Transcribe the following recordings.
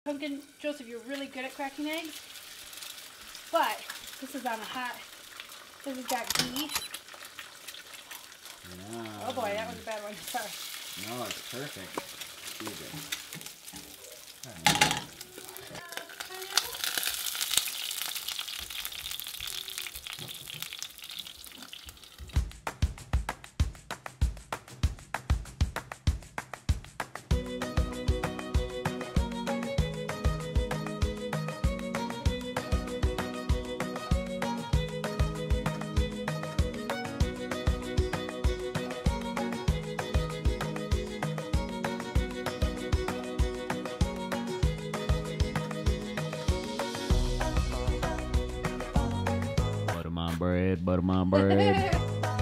Pumpkin, Joseph, you're really good at cracking eggs, but this is on a hot, this has got ghee. No. Oh boy, that was a bad one. Sorry. No, it's perfect. Butter my bread.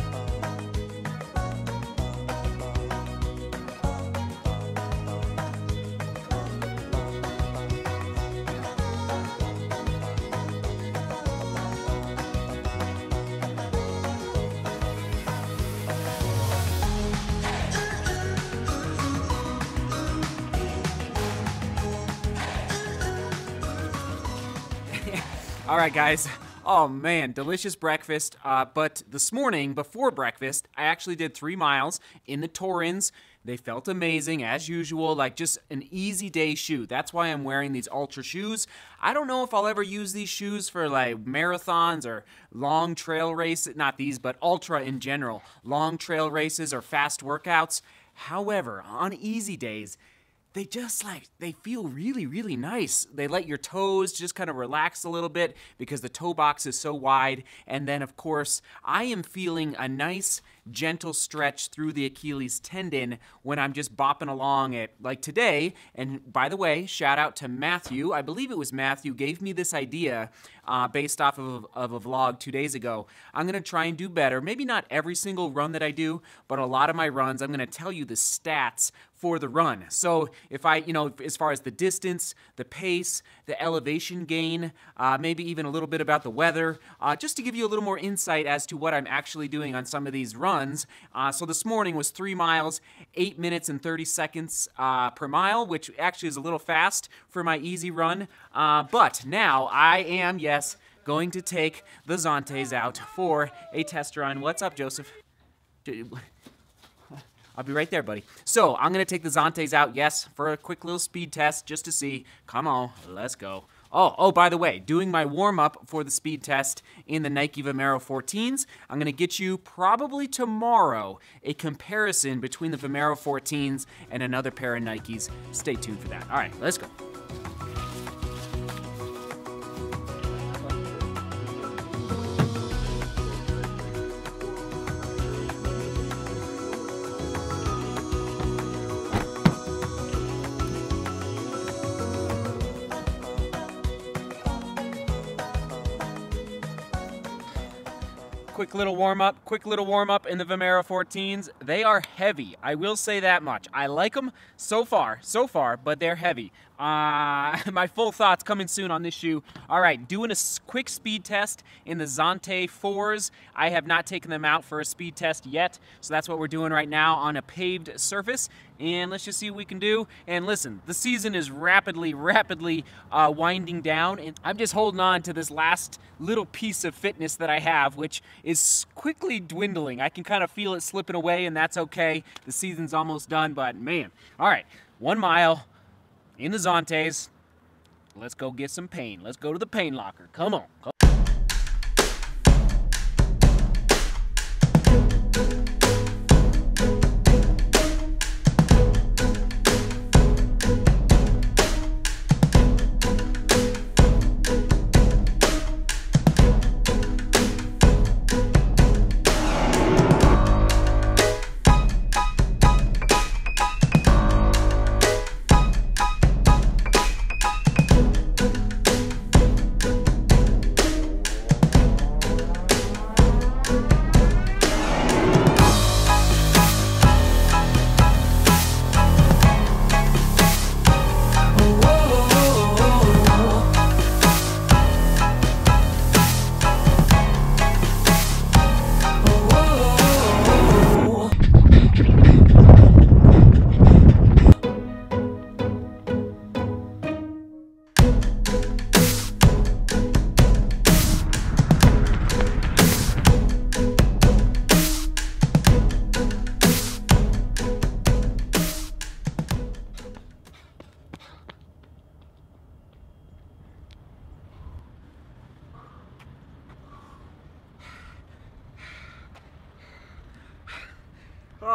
All right, guys. Oh man, delicious breakfast. But this morning, before breakfast, I actually did 3 miles in the Torrens. They felt amazing, as usual, like just an easy day shoe. That's why I'm wearing these Ultra shoes. I don't know if I'll ever use these shoes for like marathons or long trail races. Not these, but Ultra in general. Long trail races or fast workouts. However, on easy days, they just they feel really, really nice. They let your toes just kind of relax a little bit because the toe box is so wide. And then, of course, I am feeling a nice, gentle stretch through the Achilles tendon when I'm just bopping along it like today. And by the way, shout out to Matthew. I believe it was Matthew gave me this idea based off of a vlog 2 days ago. I'm going to try and do better. Maybe not every single run that I do, but a lot of my runs, I'm going to tell you the stats for the run. So if I, as far as the distance, the pace, the elevation gain, maybe even a little bit about the weather, just to give you a little more insight as to what I'm actually doing on some of these runs. So this morning was 3 miles, 8 minutes and 30 seconds per mile, which actually is a little fast for my easy run. But now I am, yes, going to take the Zantes out for a test run. What's up, Joseph? I'll be right there, buddy. So I'm going to take the Zantes out, yes, for a quick little speed test just to see. Come on, let's go. Oh, by the way, doing my warm-up for the speed test in the Nike Vomero 14s. I'm going to get you probably tomorrow a comparison between the Vomero 14s and another pair of Nikes. Stay tuned for that. All right, let's go. Quick little warm up in the Vomero 14s. They are heavy. I will say that much. I like them so far, but they're heavy. My full thoughts coming soon on this shoe. All right, doing a quick speed test in the Zante 4s. I have not taken them out for a speed test yet, so that's what we're doing right now on a paved surface. And let's just see what we can do. And listen, the season is rapidly winding down, and I'm just holding on to this last little piece of fitness that I have, which is quickly dwindling. I can kind of feel it slipping away, and that's okay. The season's almost done, but man. All right, 1 mile in the Zantes. Let's go get some pain. Let's go to the pain locker. Come on.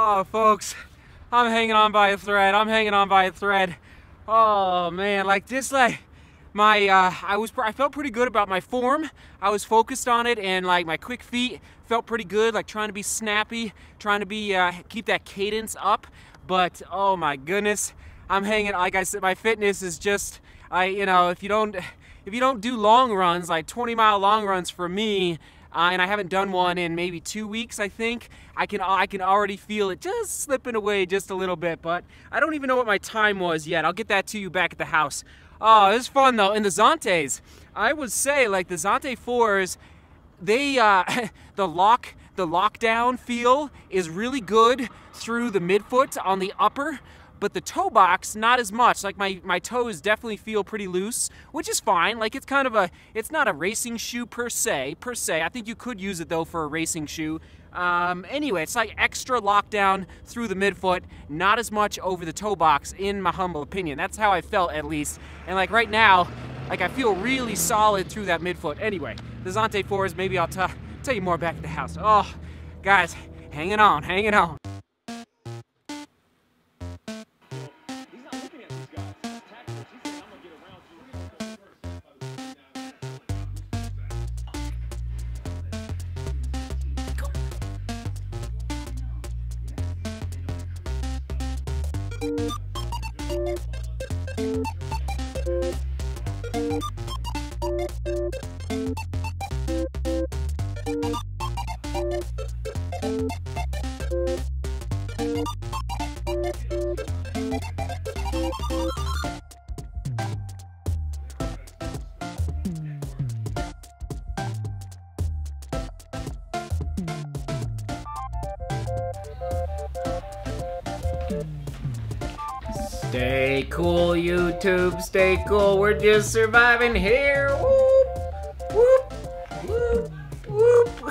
Oh, folks, I'm hanging on by a thread. I'm hanging on by a thread. Oh man, like this, like my I felt pretty good about my form. I was focused on it, and like my quick feet felt pretty good, like trying to be snappy, trying to be keep that cadence up. But oh my goodness, I'm hanging. Like I said, my fitness is just, if you don't do long runs, like 20-mile long runs for me, and I haven't done one in maybe 2 weeks, I think, I can already feel it just slipping away just a little bit. But I don't even know what my time was yet. I'll get that to you back at the house. Oh, it was fun though. And the Zantes, I would say, like the Zante 4s, they the lockdown feel is really good through the midfoot on the upper, but the toe box not as much. Like my toes definitely feel pretty loose, which is fine. Like it's not a racing shoe per se. I think you could use it though for a racing shoe. Anyway, it's like extra lockdown through the midfoot, not as much over the toe box, in my humble opinion. That's how I felt, at least. And like right now, like I feel really solid through that midfoot. Anyway, the Zante 4s, maybe I'll tell you more back at the house. Oh, guys, hanging on, hanging on. Stay cool, YouTube. Stay cool. We're just surviving here. Whoop, whoop, whoop, whoop.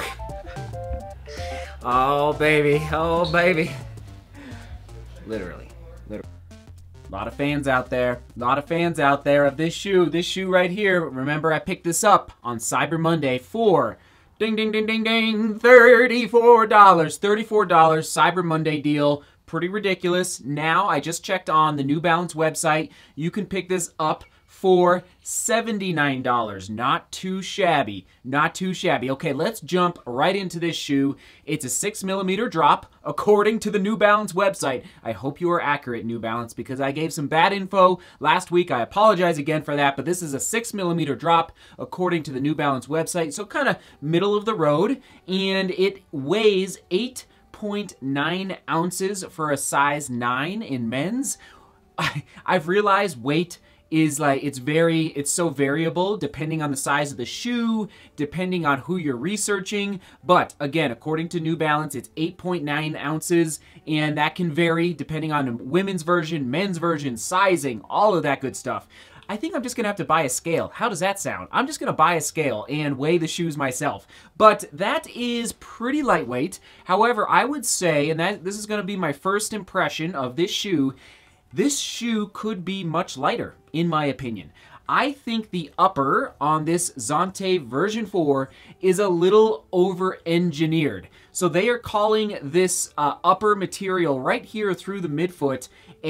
Oh, baby. Oh, baby. Literally. A lot of fans out there. A lot of fans out there of this shoe. This shoe right here. Remember, I picked this up on Cyber Monday for ding, ding, ding, ding, ding, $34. $34 Cyber Monday deal. Pretty ridiculous. Now, I just checked on the New Balance website. You can pick this up for $79. Not too shabby. Not too shabby. Okay, let's jump right into this shoe. It's a 6mm drop, according to the New Balance website. I hope you are accurate, New Balance, because I gave some bad info last week. I apologize again for that, but this is a 6mm drop, according to the New Balance website. So kind of middle of the road, and it weighs 8.9 ounces for a size 9 in men's. I've realized weight is like, it's so variable depending on the size of the shoe, depending on who you're researching. But again, according to New Balance, it's 8.9 ounces, and that can vary depending on women's version, men's version, sizing, all of that good stuff. I think I'm just gonna have to buy a scale. How does that sound? I'm just gonna buy a scale and weigh the shoes myself. But that is pretty lightweight. However, I would say, and this is gonna be my first impression of this shoe could be much lighter, in my opinion. I think the upper on this Zante version 4 is a little over-engineered. So they are calling this upper material right here through the midfoot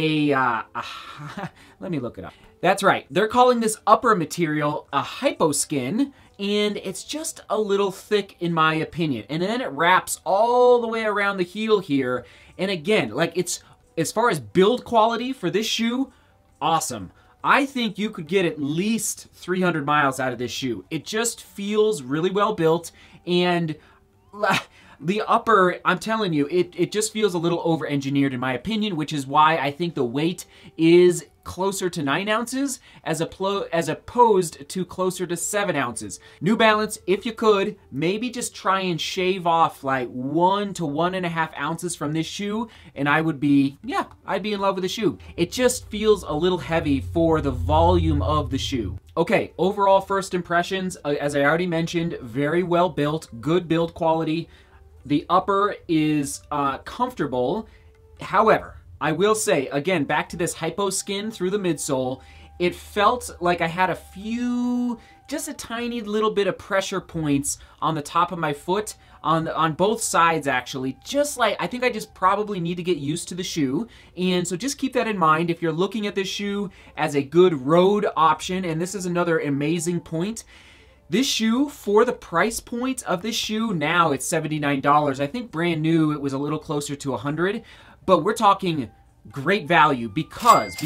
let me look it up. That's right. They're calling this upper material a hyposkin, and it's just a little thick in my opinion. And then it wraps all the way around the heel here. And again, like, it's, as far as build quality for this shoe, awesome. I think you could get at least 300 miles out of this shoe. It just feels really well built, and the upper, I'm telling you, it just feels a little over-engineered in my opinion, which is why I think the weight is closer to 9 ounces as opposed to closer to 7 ounces. New Balance, if you could, maybe just try and shave off like 1 to 1.5 ounces from this shoe, and I'd be in love with the shoe. It just feels a little heavy for the volume of the shoe. Okay, overall first impressions, as I already mentioned, very well built, good build quality. The upper is comfortable. However, I will say, again, back to this hypo skin through the midsole, it felt like I had a few just a tiny little bit of pressure points on the top of my foot, on both sides actually. Just like, I think I just probably need to get used to the shoe. And so just keep that in mind if you're looking at this shoe as a good road option. And this is another amazing point. This shoe, for the price point of this shoe, now it's $79. I think brand new it was a little closer to $100, but we're talking great value because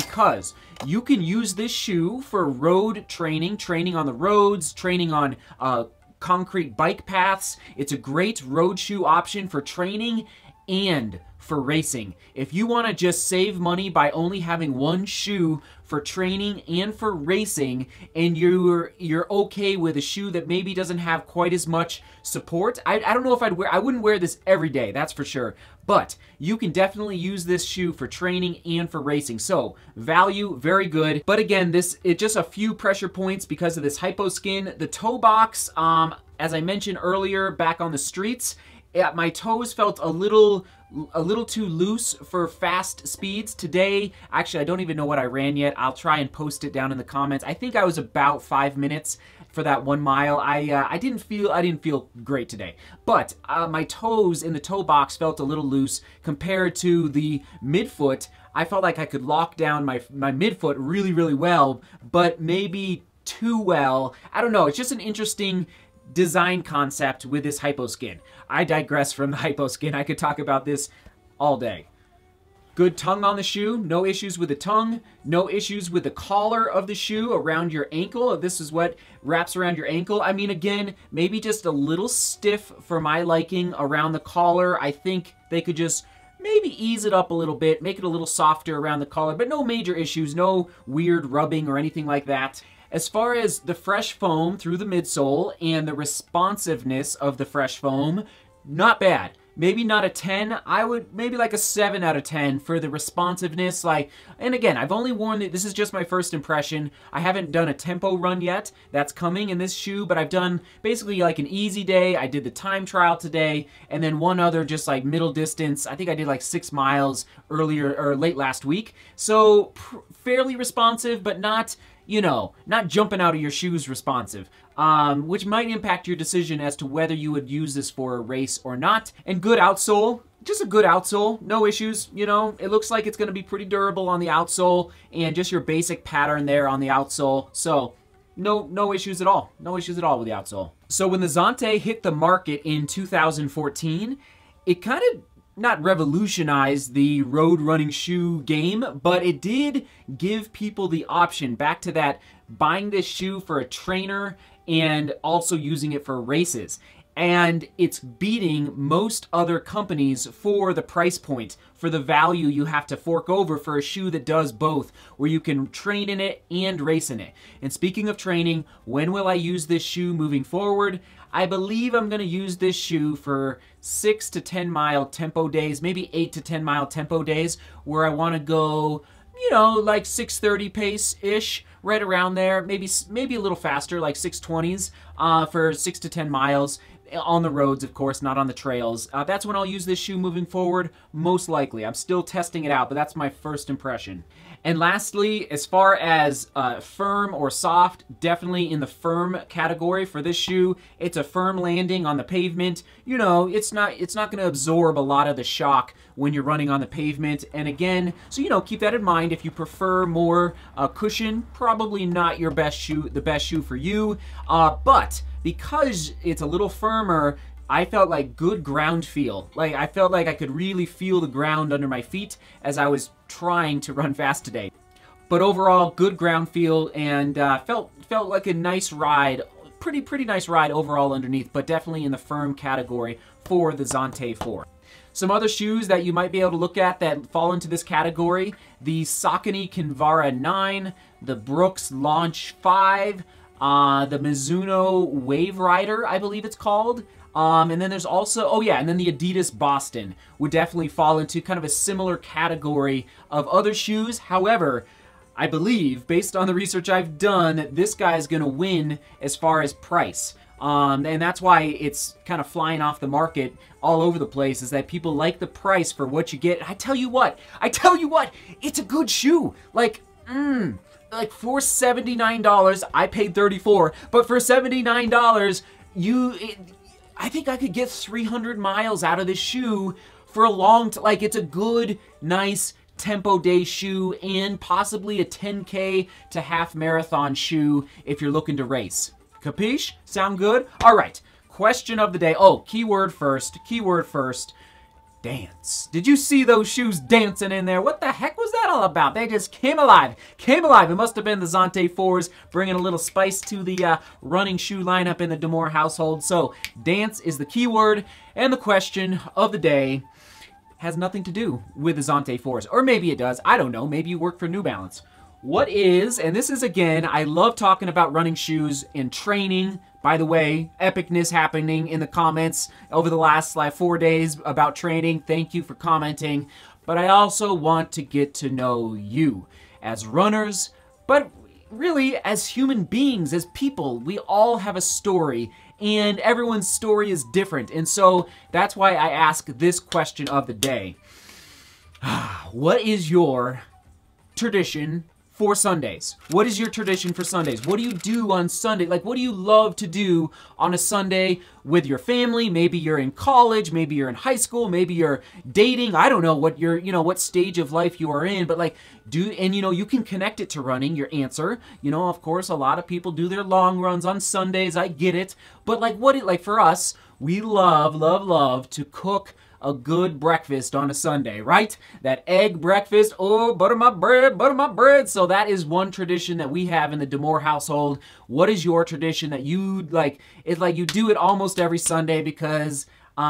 you can use this shoe for road training on the roads, training on concrete bike paths. It's a great road shoe option for training and for racing. If you want to just save money by only having one shoe for training and for racing, and you're okay with a shoe that maybe doesn't have quite as much support, I don't know if I wouldn't wear this every day, that's for sure, but you can definitely use this shoe for training and for racing. So value, very good. But again, it's just a few pressure points because of this hyposkin. The toe box, as I mentioned earlier, back on the streets, my toes felt a little too loose for fast speeds. Today, actually, I don't even know what I ran yet. I'll try and post it down in the comments. I think I was about 5 minutes for that 1 mile. I didn't feel great today, but my toes in the toe box felt a little loose compared to the midfoot. I felt like I could lock down my midfoot really, really well, but maybe too well. I don't know. It's just an interesting design concept with this hyposkin. I digress from the hyposkin. I could talk about this all day. Good tongue on the shoe. No issues with the tongue. No issues with the collar of the shoe around your ankle. This is what wraps around your ankle. I mean, again, maybe just a little stiff for my liking around the collar. I think they could just maybe ease it up a little bit, make it a little softer around the collar, but no major issues, no weird rubbing or anything like that. As far as the fresh foam through the midsole and the responsiveness of the fresh foam, not bad. Maybe not a 10. I would maybe like a 7 out of 10 for the responsiveness. And again, I've only worn it. This is just my first impression. I haven't done a tempo run yet. That's coming in this shoe, but I've done basically like an easy day. I did the time trial today, and then one other just like middle distance. I think I did like 6 miles earlier or late last week. So fairly responsive, but not, you know, not jumping out of your shoes responsive, which might impact your decision as to whether you would use this for a race or not. And good outsole, just a good outsole, no issues, you know, it looks like it's going to be pretty durable on the outsole and just your basic pattern there on the outsole. So no issues at all, no issues at all with the outsole. So when the Zante hit the market in 2014, it kind of not revolutionized the road running shoe game, but it did give people the option back to that buying this shoe for a trainer and also using it for races. And it's beating most other companies for the price point, for the value you have to fork over for a shoe that does both, where you can train in it and race in it. And speaking of training, when will I use this shoe moving forward? I believe I'm going to use this shoe for 6 to 10 mile tempo days, maybe 8 to 10 mile tempo days, where I want to go, you know, like 6:30 pace-ish, right around there, maybe a little faster, like 6:20s for 6 to 10 miles. On the roads, of course, not on the trails. That's when I'll use this shoe moving forward, most likely. I'm still testing it out, but that's my first impression. And lastly, as far as firm or soft, definitely in the firm category for this shoe. It's a firm landing on the pavement. You know, it's not going to absorb a lot of the shock when you're running on the pavement. And again, so, you know, keep that in mind. If you prefer more cushion, probably not your best shoe, the best shoe for you. But because it's a little firmer, I felt like good ground feel. Like I felt like I could really feel the ground under my feet as I was trying to run fast today. But overall, good ground feel, and felt like a nice ride. Pretty nice ride overall underneath, but definitely in the firm category for the Zante 4. Some other shoes that you might be able to look at that fall into this category: the Saucony Kinvara 9, the Brooks Launch 5, the Mizuno Wave Rider, I believe it's called. And then there's also, oh yeah, and then the Adidas Boston would definitely fall into kind of a similar category of other shoes. However, I believe, based on the research I've done, that this guy's going to win as far as price. And that's why it's kind of flying off the market all over the place, is that people like the price for what you get. I tell you what, it's a good shoe. Like, like for $79, I paid $34, but for $79, I think I could get 300 miles out of this shoe for a long time. Like, it's a good, nice tempo day shoe and possibly a 10K to half marathon shoe if you're looking to race. Capiche? Sound good? All right. Question of the day. Oh, keyword first. Keyword first. Dance. Did you see those shoes dancing in there? What the heck was that all about? They just came alive. Came alive. It must have been the Zante 4s bringing a little spice to the running shoe lineup in the DeMoor household. So, dance is the keyword, and the question of the day has nothing to do with the Zante 4s. Or maybe it does. I don't know. Maybe you work for New Balance. What is, and this is again, I love talking about running shoes and training. By the way, epicness happening in the comments over the last 4 days about training. Thank you for commenting. But I also want to get to know you as runners, but really as human beings, as people. We all have a story, and everyone's story is different. And so that's why I ask this question of the day. What is your tradition for Sundays? What is your tradition for Sundays? What do you do on Sunday? Like, what do you love to do on a Sunday with your family? Maybe you're in college, maybe you're in high school, maybe you're dating. I don't know what what stage of life you are in, but like, you can connect it to running, your answer. Of course, a lot of people do their long runs on Sundays. I get it. But like for us, we love to cook a good breakfast on a Sunday, right? That egg breakfast, oh, butter my bread, butter my bread. So that is one tradition that we have in the DeMoor household. What is your tradition that you like? It's like you do it almost every Sunday because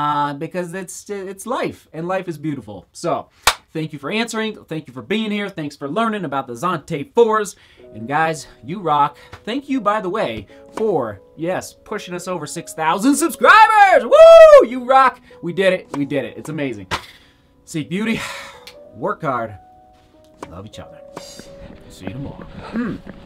it's life, and life is beautiful. So thank you for answering. Thank you for being here. Thanks for learning about the Zante 4s. And guys, you rock. Thank you, by the way, for, yes, pushing us over 6,000 subscribers. Woo! You rock. We did it. We did it. It's amazing. Seek beauty. Work hard. Love each other. See you tomorrow.